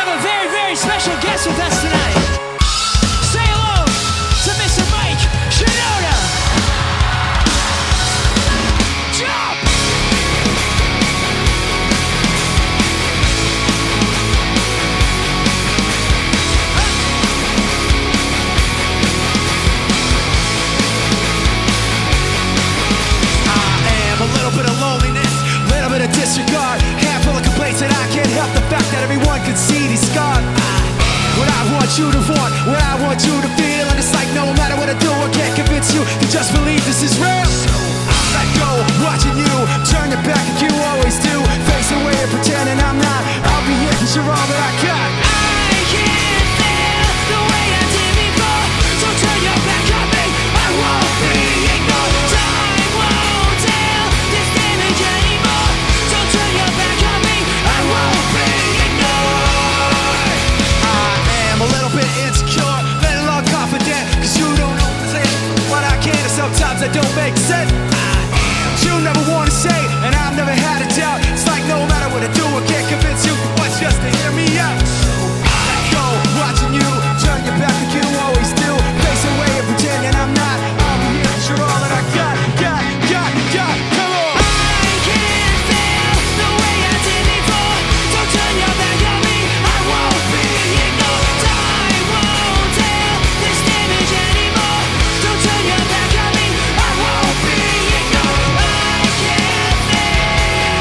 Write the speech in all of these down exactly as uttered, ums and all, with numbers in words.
have a very, very special guest with us tonight. Say hello to Mister Mike Shinoda. Jump! I am a little bit of loneliness, a little bit of disregard, handful of complaints that I can't help the fact that everyone can see these scars. What I want you to want, what I want you to feel, and it's like no matter what I do, I can't convince you to just believe this is real. Let go, watching you turn your back like you always do, face away and pretending I'm not. I'll be here 'cause you're all that I got. I can't feel the way I did before, so turn your back on me. I won't be ignored. Time won't heal this damage anymore, so turn your back on me. I won't be ignored. I am a little bit insecure, a little confident, 'cause you don't know what I can, and sometimes I don't make sense. You never wanna say, and I've never had a doubt. It's like no matter what I do, I can't convince you once just to hear me out. Let go, watching you turn your back like you always do, face away and pretending I'm not. I'll be here 'cause you're all that I got, got, got, got. Come on. I can't feel the way I did before, so turn your back on me. I won't be ignored. Time won't heal this damage anymore, so turn your back on me. I won't be ignored. I can't feel.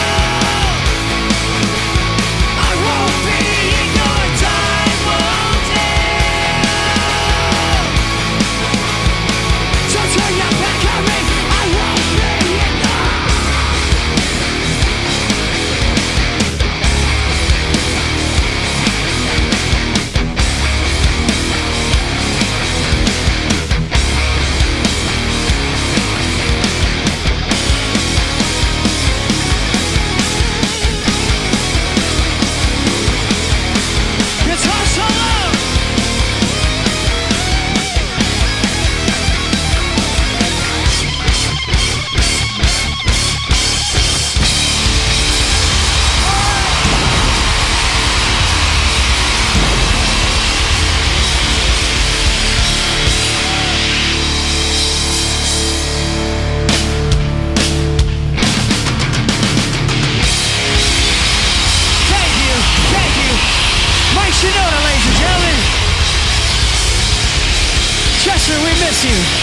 I won't be ignored. Time won't heal, so turn your back on me. I won't be ignored. Guitar solo. Thank you, thank you. Mike Shinoda, ladies and gentlemen. Chester, we miss you.